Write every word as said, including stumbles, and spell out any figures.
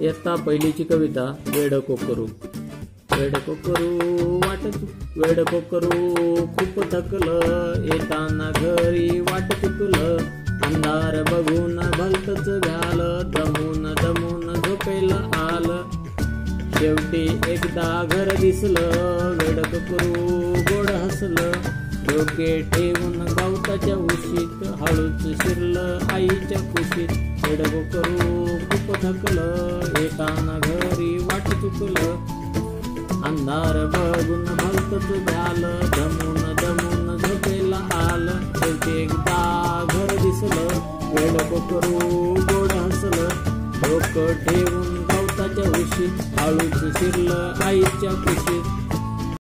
इयत्ता पहिलीची कविता वेड कोकरू. वेड कोकरू वाट वेड कोकरू खूप थकलं, येताना घरी वाट चुकलं, अंधार बघून भलतच झालं, दमून दमून झोपेला आलं, शेवटी एकदा घर दिसलं, वेड कोकरू गोड हसलं, डोके ठेवून गवताच्या उशीत हळूच शिरलं आईच्या कुशीत. वेड कोकरू खूप थकलं, येताना घरी वाट चुकलं, अंधार बघून भलतच झालं, दमून दमून झोपेला आलं, शेवटी एकदा घर दिसलं, वेड कोकरू गोड हसलं, डोकं ठेवून गवताच्या उशीत हळूच शिरलं आईच्या कुशीत.